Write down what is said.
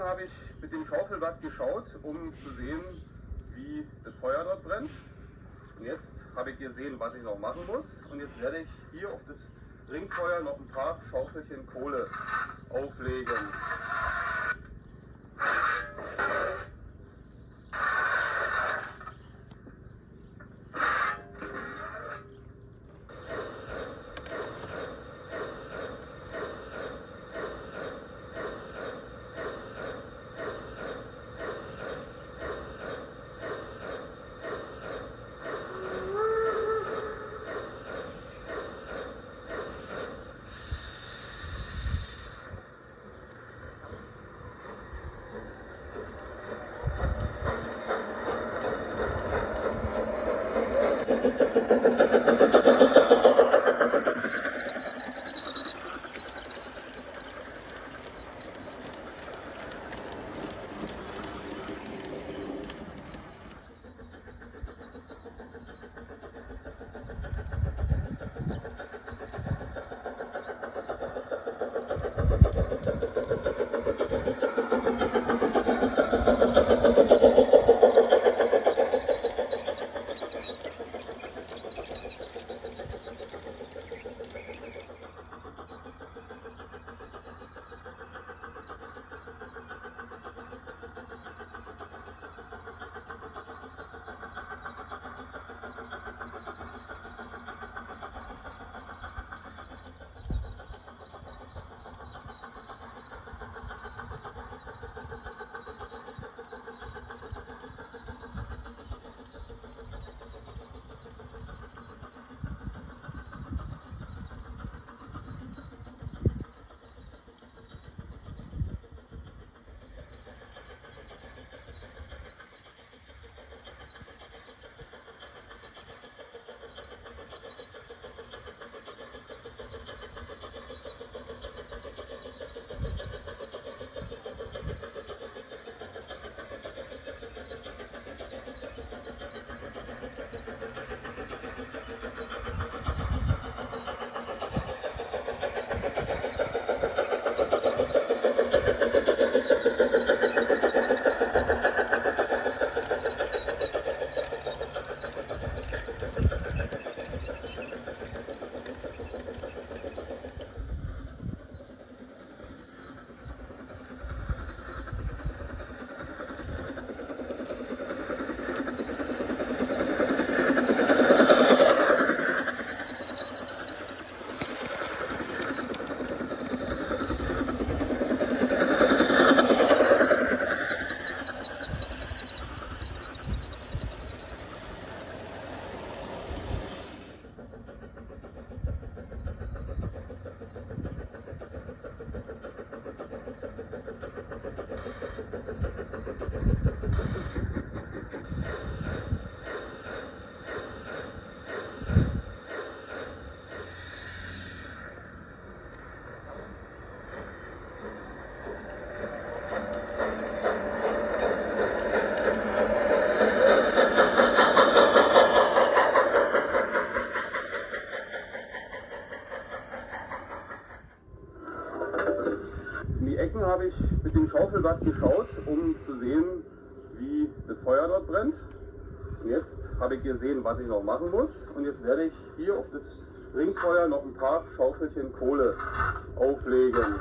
habe ich mit dem Schaufelblatt geschaut, um zu sehen, wie das Feuer dort brennt. Und jetzt habe ich gesehen, was ich noch machen muss. Und jetzt werde ich hier auf das Ringfeuer noch ein paar Schaufelchen Kohle auflegen. In die Ecken habe ich mit dem Schaufelblatt geschaut, um zu sehen, wie das Feuer dort brennt. Und jetzt habe ich gesehen, was ich noch machen muss. Und jetzt werde ich hier auf das Ringfeuer noch ein paar Schaufelchen Kohle auflegen.